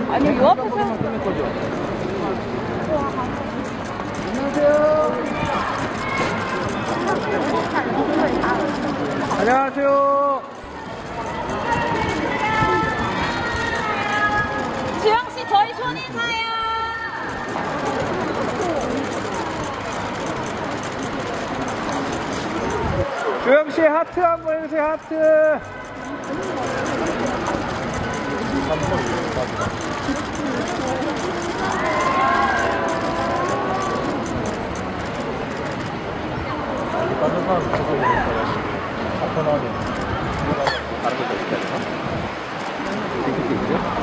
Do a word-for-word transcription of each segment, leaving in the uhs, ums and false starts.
아니, 요 앞에서. 안녕하세요. 안녕하세요. 주영씨, 저희 손인사요. 주영씨, 하트 한번 해주세요, 하트. 다른 사람 보고 있는 편하게 다른 것도 있지 않나? 되게 있죠?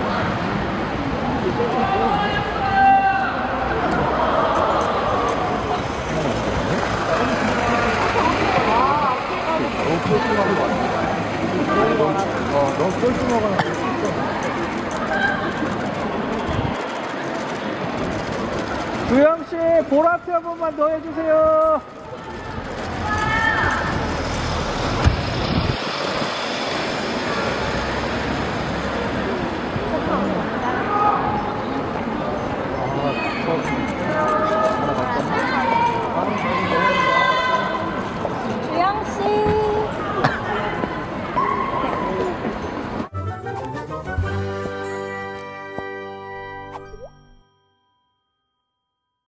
너무 뻘쭘한 거 같아. 어, 너무 뻘쭘하거나 그럴 수 있어. 주영씨, 보라트 한 번만 더 해주세요.